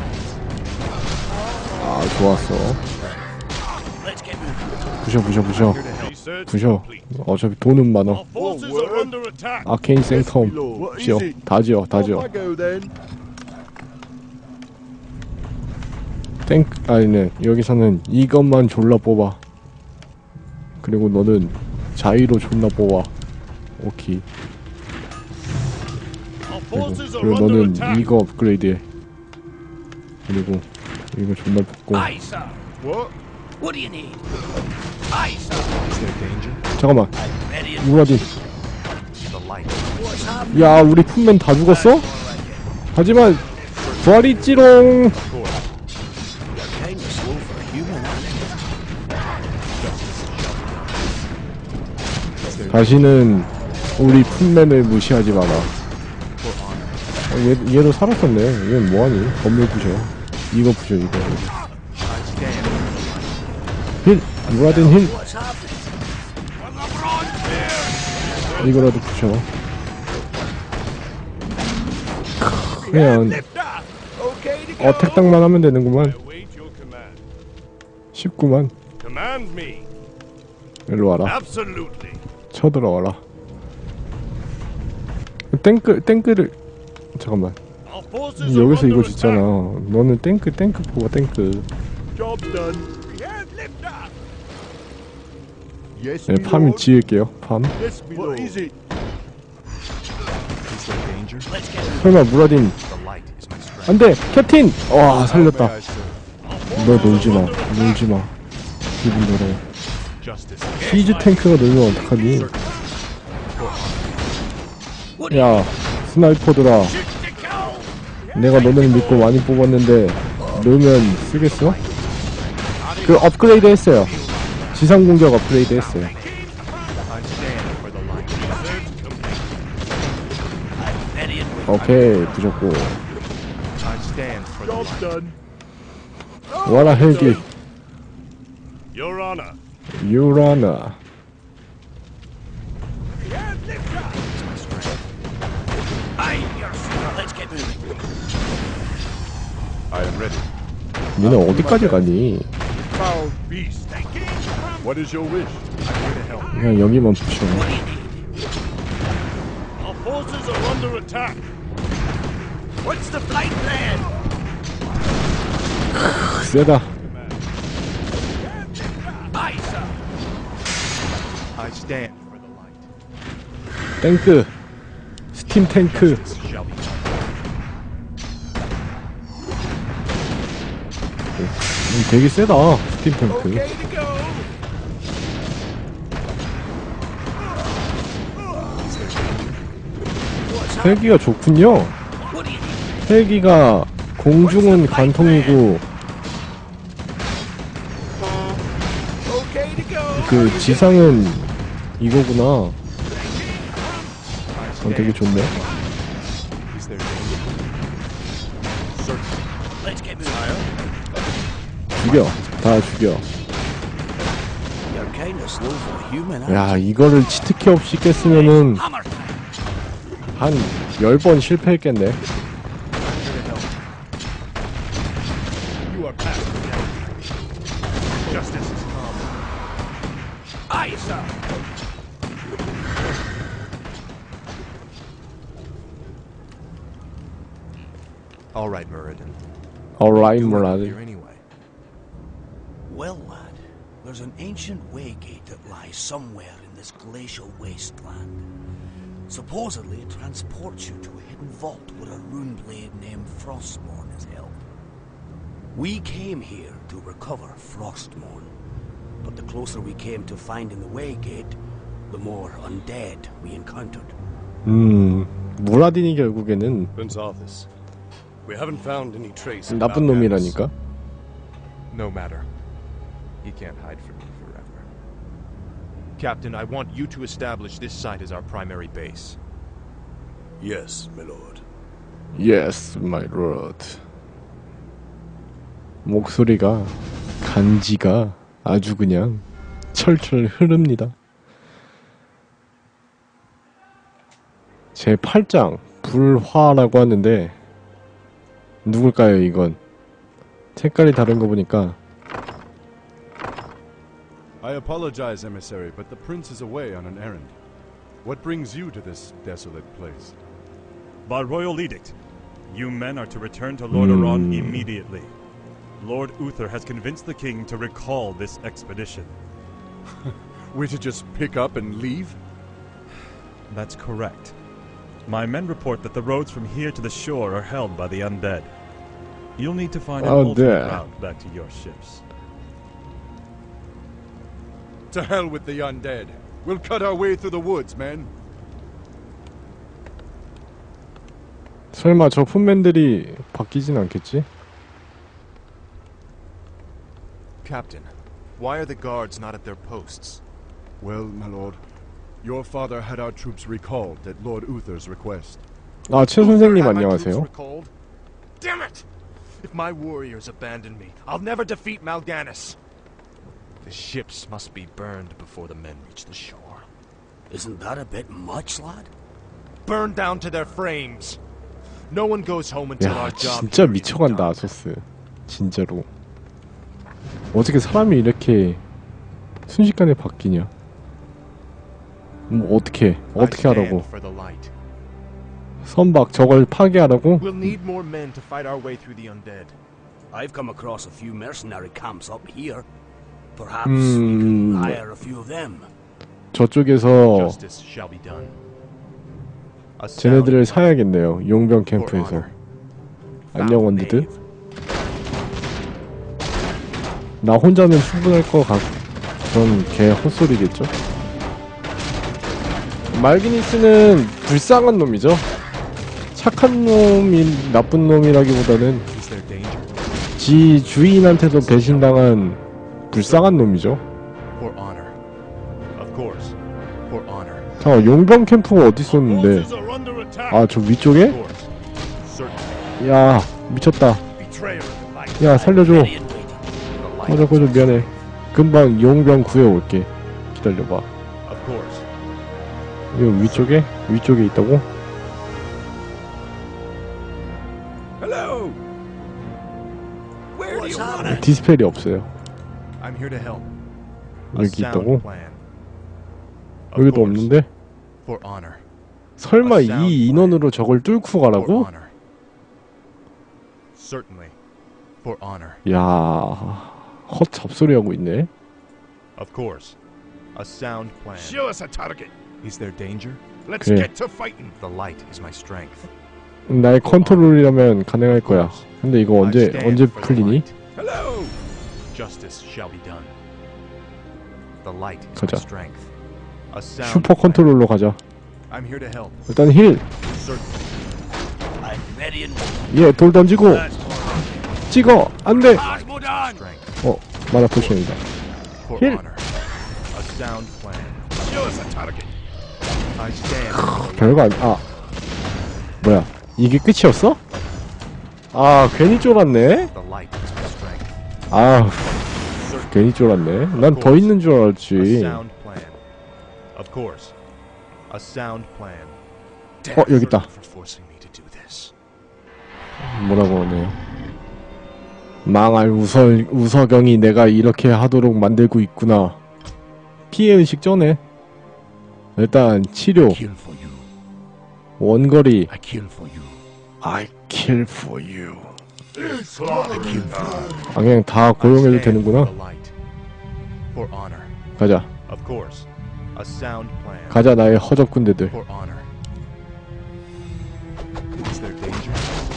아 좋았어. Let's get moving. 부셔 부셔 부셔 Research 부셔. complete. 어차피 돈은 많아. Our forces are under attack. 아케인 생텀 What 지어. is it? 다 지어 다 Off 지어. I go then. 탱크 아니네 여기서는 이것만 졸라 뽑아. 그리고 너는 자이로 존나 뽑아. 오케이. Our 그리고, forces are 그리고 under 너는 attack. 이거 업그레이드해. 그리고 이거 존나 뽑고. Aye, sir. What? What do you need? Aye, sir. Is there danger? 잠깐만 I'm ready and 무라딘. The light. what's happening? 야 우리 푼맨 다 죽었어? More like it. 하지만 부활이 있지롱. You're kinda slow for a human, aren't you? 다시는 우리 푼맨을 무시하지 마라. 어, 얘, 얘도 살았었네. 얘는 뭐하니? 건물 부셔. 이거 부셔 이거. I stand. 힐! 무라딘 힐! What's happening? 이거라도 부셔. 그냥 어택당만 하면 되는구만. 쉽구만. 일로 와라. 쳐들어와라. 탱크, 탱크를 잠깐만. 여기서 이거 짓잖아. 너는 탱크, 탱크 포가 탱크. 네, 팜 지을게요. 팜. 설마 무라딘 안돼! 캡틴! 와 살렸다. 너 놀지마. 놀지마. 기분 더러워. 시즈 탱크가 놀면 어떡하니. 야 스나이퍼들아, 내가 너네를 믿고 많이 뽑았는데 놀면 쓰겠어? 그 업그레이드 했어요. 지상 공격 업그레이드 했어요. 오케이 부셨고. 와라 헬기. 유라나. 니네 어디까지 가니? 그냥 여기만 부셔. 크, 세다. 탱크. 스팀 탱크. 음, 되게 세다. 스팀 탱크. 헬기가 좋군요. 헬기가 공중은 관통이고 그 지상은 이거구나. 어, 되게 좋네. 죽여. 다 죽여. 야 이거를 치트키 없이 깼으면은 한 열 번 실패했겠네. All right, Muradin. All right, Muradin. Well, lad, there's an ancient waygate that lies somewhere in this glacial wasteland. Supposedly, it transports you to a hidden vault where a rune blade named Frostmourne is held. We came here to recover Frostmourne, but the closer we came to finding the waygate, the more undead we encountered. 음, 무라딘이 결국에는 Prince Arthas, we haven't found any trace. 나쁜 놈이라니까. No matter. He can't hide from me forever. Captain, I want you to establish this site as our primary base. Yes, my lord. Yes, my lord. 목소리가 간지가 아주 그냥 철철 흐릅니다. 제팔 장 불화라고 하는데 누굴까요 이건? 색깔이 다른 거 보니까. I apologize, emissary, but the prince is away on an errand. What brings you to this desolate place? By royal edict, you men are to return to Lord Aron immediately. Lord Uther has convinced the king to recall this expedition. We're to just pick up and leave? That's correct. My men report that the roads from here to the shore are held by the undead. You'll need to find an Oh, alternate dear. route back to your ships. To hell with the undead. We'll cut our way through the woods, men. 설마 저 풋맨들이 바뀌진 않겠지? Captain, why are the guards not at their posts? Well, my lord, your father had our troops recalled at Lord Uther's request. 아, 최 선생님 Had my 안녕하세요. troops recalled? Damn it! If my warriors abandon me, I'll never defeat Mal'Ganis. The ships must be burned before the men reach the shore. Isn't that a bit much, lad? Burned down to their frames. No one goes home until 야 our job 진짜 here is 미쳐간다 done. 아소스. 진짜로. 어떻게 사람이 이렇게 순식간에 바뀌냐. 뭐 어떻게 I 어떻게 stand 하라고. for the light. 선박 저걸 파괴하라고? We'll need more men to fight our way through the undead. I've come across a few mercenary camps up here. Perhaps 음... we can hire a few of them. 저쪽에서 Justice shall be done. A sound 쟤네들을 사야겠네요. 용병 캠프에서. 안녕 원디드. 나 혼자는 충분할 것 같... 그런 개 헛소리겠죠? 말기니스는 불쌍한 놈이죠. 착한 놈이 나쁜 놈이라기보다는 Is there danger? 지 주인한테도 배신당한 불쌍한 놈이죠. For honor. Of course. For honor. 잠깐 용병 캠프가 어디 있었는데? 아 저 위쪽에? Of course. Certainly. 야 미쳤다. Betrayer of the light. 야 살려줘. Ready and waiting. The light. 꺼져 꺼져 미안해. 금방 용병 구해올게. 기다려봐. Of course. 이거 위쪽에? 위쪽에 있다고? Hello. Where do you want it? 디스펠이 없어요. I'm here to help. A 여기 sound 있다고? plan. Of 여기도 course. 없는데? For honor. 설마 이 인원으로 저걸 뚫고 For 가라고? honor. Certainly. For honor. 야, 헛 잡소리하고 있네. Of course. A sound plan. Show us a target. Is there danger? Let's 그래. get to fighting. The light is my strength. 나의 컨트롤이라면 가능할 거야. 근데 이거 언제 I stand 언제 for the 풀리니? light. Hello. Justice shall be done. The light is 가자. my strength. A sound 슈퍼 plan. 컨트롤로 가자. I'm here to help. 일단 힐. Certainly. I'm ready and waiting. 예, 돌 던지고 찍어. 안 돼. Let's move on. Strength. 어, 마나 포션이다. For Here. honor. A sound plan. Show us a target. I stand for the light. 별거 아니. 아, 뭐야? 이게 끝이었어? 아, 괜히 쫄았네. The light is my strength. 아, 괜히 쫄았네. 난 더 있는 줄 A 알았지. sound plan. Of course. A sound plan. 어, 여기 있다. For forcing me to do this. 뭐라고 하네요. 망할 우서 우서경이 내가 이렇게 하도록 만들고 있구나. 피해 의식 전에 일단 치료. Kill for you. 원거리. I kill for you. I kill for you. I kill for you. 아 그냥 다 I 고용해도 stand 되는구나. for the light. For honor. 가자. Of course. A sound plan. 가자 나의 허접 군대들. For honor. Is there danger?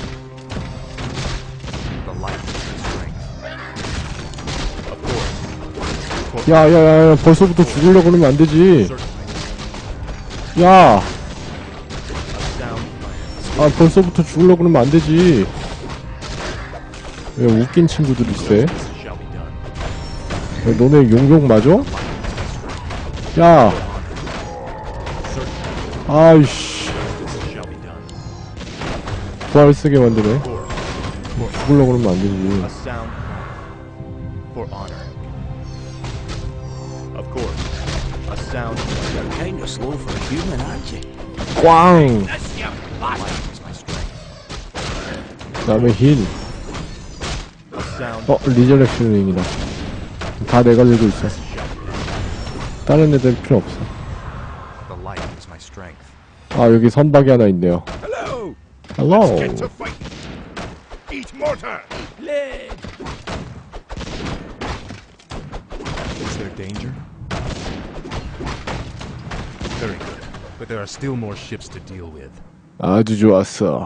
The light is my strength. Of course. For 야야야 벌써부터 죽으려고 그러면 안 되지. certainly. 야. A sound plan. 아 벌써부터 죽으려고 그러면 안 되지. 왜 웃긴 친구들이 있어? Shall be done. 야, 너네 용병 맞아? 야. 아이씨. Shall be done. 부활 쓰게 만드네. Of course. 죽으려고 그러면 안 A 되지. sound plan. For honor. Of course. A sound plan. You're kind of slow for a human, aren't you? 꽝! This you The bastard. light is my strength. 그 다음에 힐. A sound 어, 리저렉션링이다. 다 내가 들고 있어. 다른 애들 필요 없어. The light is my strength. 아, 여기 선박이 하나 있네요. Hello. 헬로. Get to fighting. Eat mortar. Lead. Is there danger? Very good. But there are still more ships to deal with. 아주 좋았어.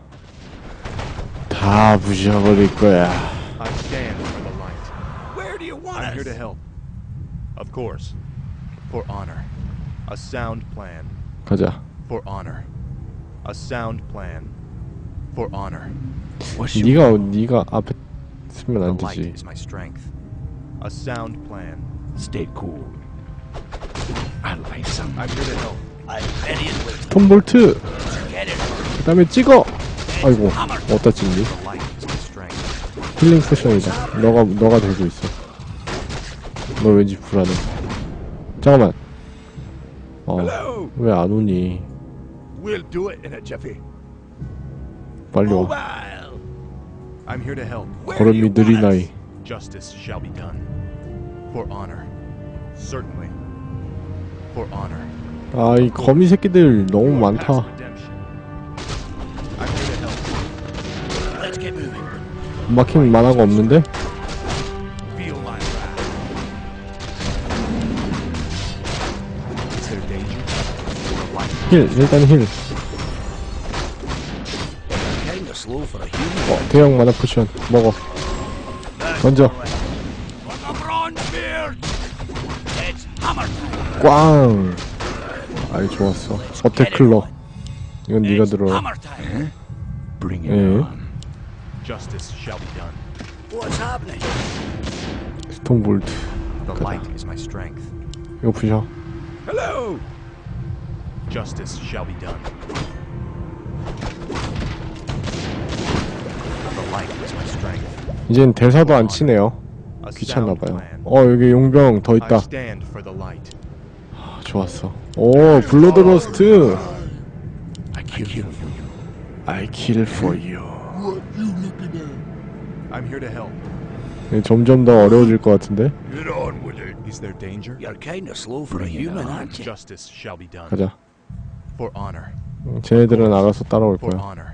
다 부셔버릴 거야. I stand for the light. Where do you want I'm us? here to help. Of course. For honor. A sound plan. 가자. For honor. A sound plan. For honor. What's your 네가 네가 앞에 쓰면 The 안 light 되지. is my strength. A sound plan. Stay cool. I like some. I'm here to help. I'm ready and waiting. 톰볼트. Get it. 그 다음에 찍어. 아이고, 어디다 찍니? The light is my strength. 힐링 포션이다. 너가 너가 들고 있어. 너 왠지 불안해. 잠깐만. 어, 왜 안 오니? We'll do it in a jiffy. 빨리 와. I'm here to help. 걸음이 느린 아이. Justice shall be done. For honor. Certainly. For honor. 아, 이 거미 새끼들 너무 많다. I'm here to help. Let's get moving. 막힌 만화가 없는데? Feel my wrath. Is there danger? 힐, 일단 힐. Kinda slow for a human. 어, 대형 만화 포션 먹어. 던져. It's hammer time. 꽝. 아이 좋았어. 어택클러. 이건 네가 들어. Hammer time. Bring it 예. on. Justice shall be done. What's happening? 스톤볼트. The light is my strength. 이거 부셔. Hello. Justice shall be done. The light is my strength. 이젠 대사도 안 치네요. 귀찮나봐요. 어, 여기 용병 더 I 있다. stand for the light. 아, 좋았어. 오, 블러드러스트. I kill you. I kill for you. I'm here to help. 예, 점점 더 어려워질 것 같은데. Get on with it. Is there danger? You're kinda slow for a human, aren't you? Justice shall be done. 가자. For honor. 음, 쟤네들은 알아서 따라올 For 거야. honor.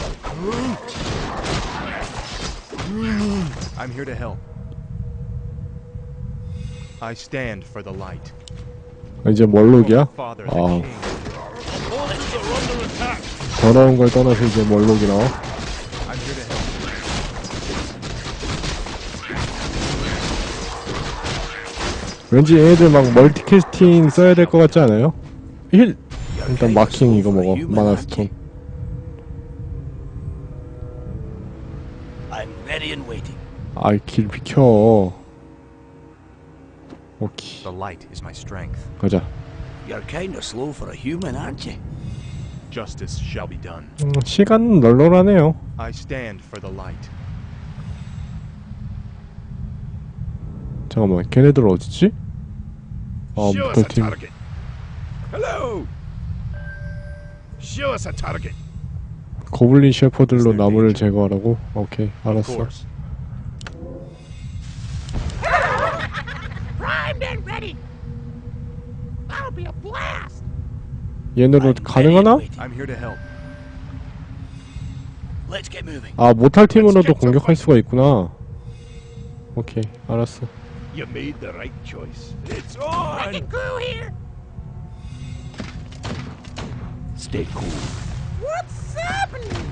I'm here to help. I stand for the light. 아, 이제 멀록이야? Father, the 아, king. 더러운 걸 떠나서 이제 멀록이 나와? I'm here to help. 왠지 얘네들 막 멀티캐스팅 써야 될 것 같지 않아요? 힐! 일단 마킹 이거 먹어. 마나스톤. I'm ready and waiting. 아이, 길 비켜. 오케이. The light is my strength. 가자. You're kinda slow for a human, aren't you? Justice shall be done. 음, 시간은 널널하네요. I stand for the light. 잠깐만, 걔네들 어디지? 아, Show us a 무탈팀. target. Hello. Show us a target. 고블린 셰퍼들로 나무를 제거하라고? 오케이, Of 알았어. course. Primed and ready. That'll be a blast. 얘네로 I'm 가능하나? ready and waiting. I'm here to help. Let's get moving. 아, 못할 팀으로도 공격할 수가 있구나. 오케이, 알았어. You made the right choice. It's I on. can glue here. Stay cool. What's happening?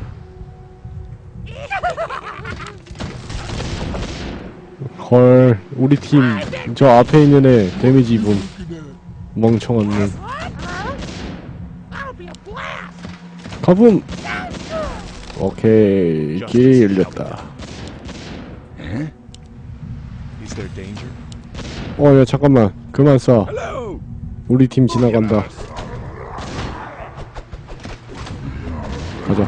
헐, 우리 팀 저 앞에 있는 애 데미지 입음. 멍청한 놈. What? Huh? That'll be a blast. 가붐! Sounds good. 오케이, 길이 열렸다. Is there danger? 어, 야, 잠깐만. 그만 쏴. Hello. 우리 팀 지나간다. 가자.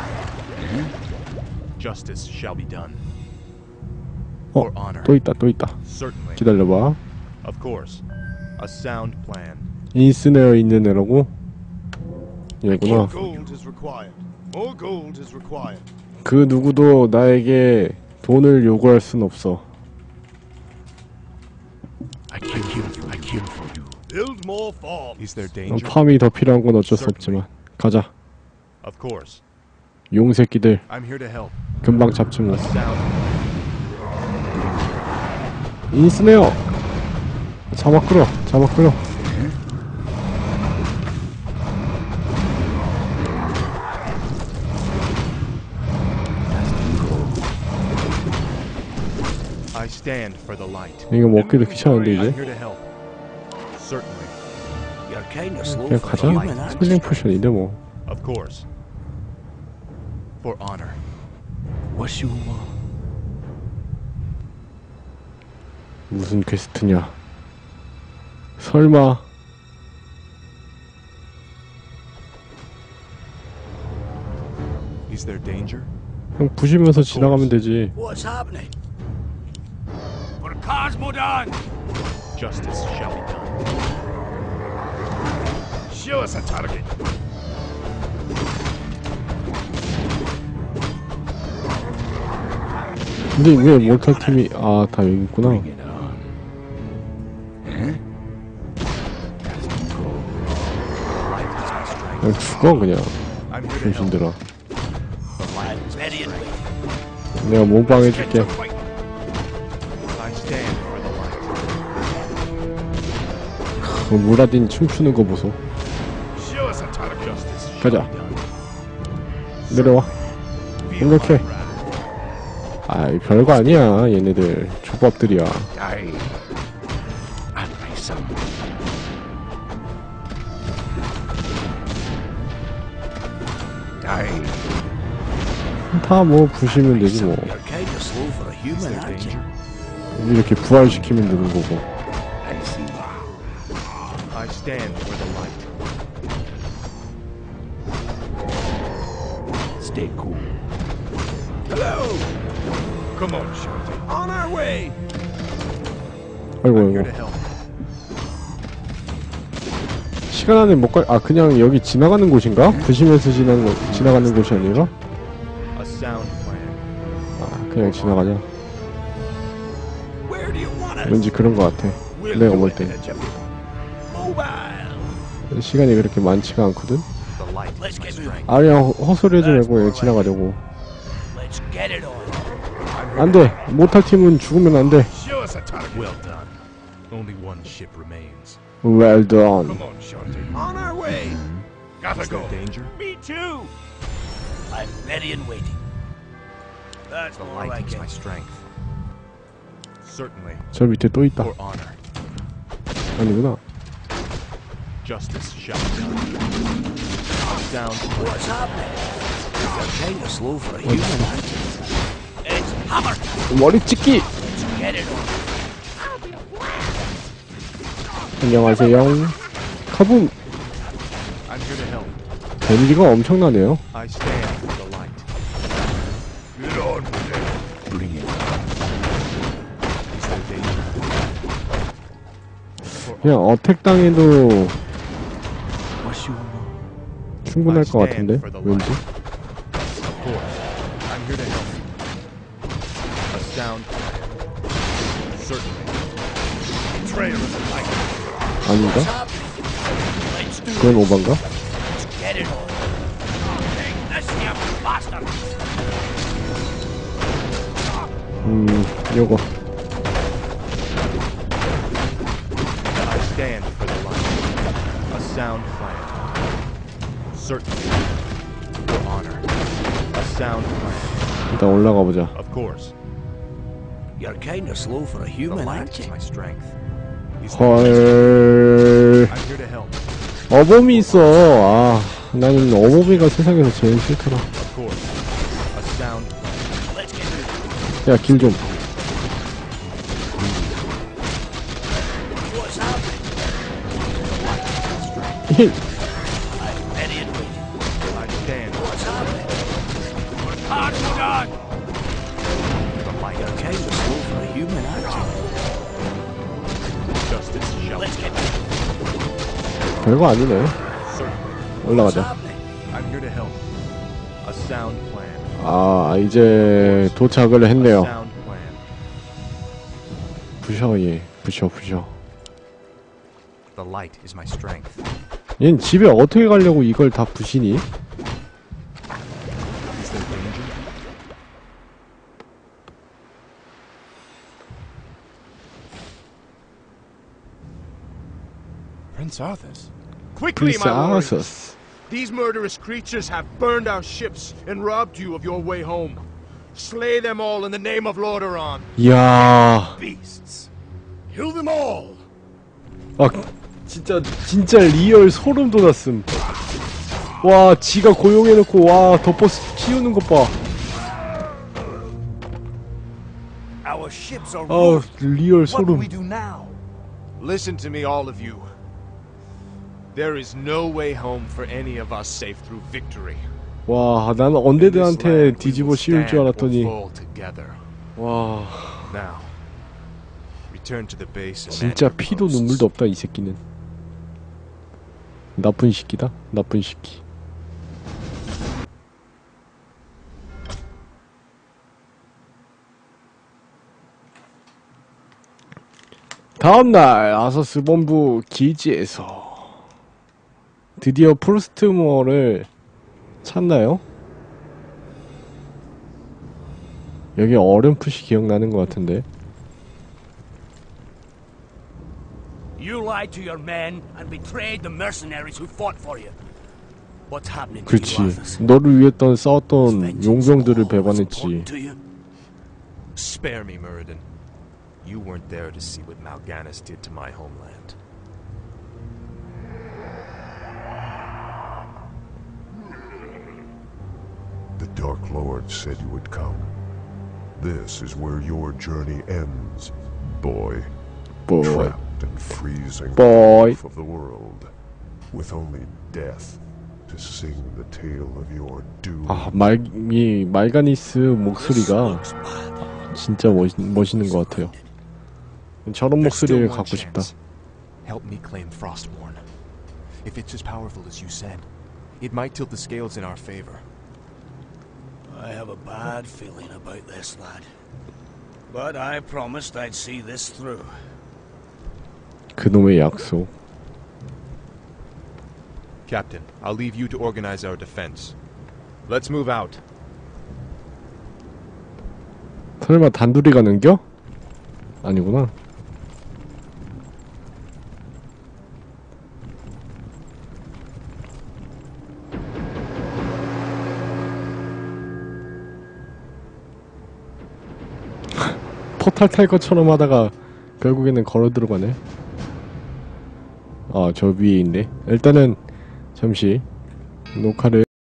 Justice shall be done. 어, For honor. 또 있다, 또 있다. Certainly. 기다려봐. Of course. A sound plan. 인스네어 있는 애라고? 얘구나. Gold is required. More gold is required. 그 누구도 나에게 돈을 요구할 순 없어. I kill you. I kill for you. Build more farms. Is there 어, danger? 팜이 더 필요한 건 어쩔 수 없지만. 가자. Of course. 용 새끼들 I'm here to help. 금방 잡지 뭐. A sound. 인스네어. 잡아 끌어. 잡아 끌어. I stand for the light. 이거 먹기도 귀찮은데 I'm 이제. here to help. Certainly. You're kinda slow 그냥 for a 가자. human, aren't 스플링 you? 포션인데 뭐. Of course. For honor. What you want? 무슨 퀘스트냐? 설마 Is there danger? 그냥 부시면서 지나가면 되지. What's happening? For Cosmodon. Justice shall be done. Show us a target. 근데 왜 모탈 팀이 아 다 여기 있구나. 그냥 죽어 그냥. 정신들아. 내가 몸빵 해줄게. 그 무라딘 춤추는 거 보소. 가자. 내려와. 공격해. 아이 별거 아니야. 얘네들 족밥들이야. 다 뭐 부시면 되지 뭐. 이렇게 부활시키면 되는 거고. I stand for the light. Stay cool. Hello! Come on, Shanti. On our way! 아이고 I'm here 아이고. to help. 시간 안에 못 갈. 아 그냥 여기 지나가는 곳인가? 부시면서 지나는 거, 지나가는 곳이 아니라? A sound plan. 아 그냥 지나가자. Where do you want us? 왠지 그런 거 같아. We'll 내가 do 볼 it, 때. Mobile! 시간이 그렇게 많지가 않거든. The light is my strength. 아 그냥 허- 헛소리하지 말고 그냥 지나가려고. Let's get it on. 안돼. 못할 팀은 죽으면 안돼. Show us a target. Well done. Only one ship remains. Well done. Come on, Shanti. On our way! Gotta go. Danger. Me too! I'm ready and waiting. That's The more light like is it. my strength. Certainly. 저 밑에 또 있다. For honor. 아니구나. Justice shall be done. Sound plan. What's happening? You're kind of slow for a human, aren't you? It's hammer! 머리 찍기. Let's get it on. 안녕하세요. 카붐. I'm here to help. 데미지가 엄청나네요. I stand for the light. Get on with it. Bring it. Is there danger? 그냥 어택 당해도 충분할 것 같은데 왠지. Of course. I'm here to help. A sound plan. Certainly. Betrayal of the light. 아닌가? Let's do 그건 오반가? Let's get it on. Take this, you bastard! 음, 요거. I stand for the light. A sound plan. Certainly. For honor. A sound plan. 일단 올라가 보자. Of course. You're kind of slow for a The human, light aren't is you? my strength. Is 헐. I'm here to help. 어범이 있어. 아, 나는 어범이가 세상에서 제일 싫더라. Of course. A sound plan. Let's get it. 야, 길 좀. What's happening? 힐. I'm ready and waiting. I stand. What's happening? Hard done! The light You're kind of slow for a human, aren't you? justice shall be Let's get done. it. 별거 아니네. Certainly. 올라가자. I'm here to help. A sound plan. 아, 이제 도착을 A 했네요. sound plan. 부셔, 얘. 부셔, 부셔. The light is my strength. 얘는 집에 어떻게 가려고 이걸 다 부시니? Is there danger? Prince Arthas. Quickly, 프린스 my warriors! 아서스. These murderous creatures have burned our ships and robbed you of your way home. Slay them all in the name of Lord Aran. 이야. Beasts! Kill them all! 아, 진짜, 진짜 리얼 소름 돋았음. 와, 지가 고용해놓고, 와, 덮어 키우는 것 봐. Our ships are 아, ruined. 리얼 What do 소름. we do now? Listen to me, all of you. There is no way home for any of us save through victory. 와, 나는 In this 언데드한테 land, we 뒤집어 will 씌울 줄 stand or 알았더니, fall together. 와, Now, return to the base and 진짜 at your 피도 posts. 눈물도 없다, 이 새끼는. 나쁜 새끼다, 나쁜 새끼. 다음날 아서스 본부 기지에서 드디어 프로스트모어를 찾나요? 여기 어렴풋이 기억나는 것 같은데. You lied to your men and betrayed the mercenaries who fought for you. What's happening to 그렇지. you, Arthas? 너를 위했던 싸웠던 용병들을 배반했지. To you? Spare me, Muradin. You weren't there to see what Mal'Ganis did to my homeland. The Dark Lord said you would come. This is where your journey ends, boy. Boy. Trapped and freezing Boy. the of the world, with only death to sing the tale of your doom. 아, 말, 이 말가니스 목소리가 진짜 멋, 멋있는 것 같아요. 저런 There's still 목소리를 one 갖고 싶다. chance. Help me claim Frostmourne. If it's as powerful as you said, it might tilt the scales in our favor. I have a bad feeling about this, lad. But I promised I'd see this through. 그놈의 약속. Captain, I'll leave you to organize our defense. Let's move out. 설마 단둘이 가는겨? 아니구나. 포탈 탈 것처럼 하다가 결국에는 걸어 들어가네. 아, 저 위에 있네. 일단은 잠시 녹화를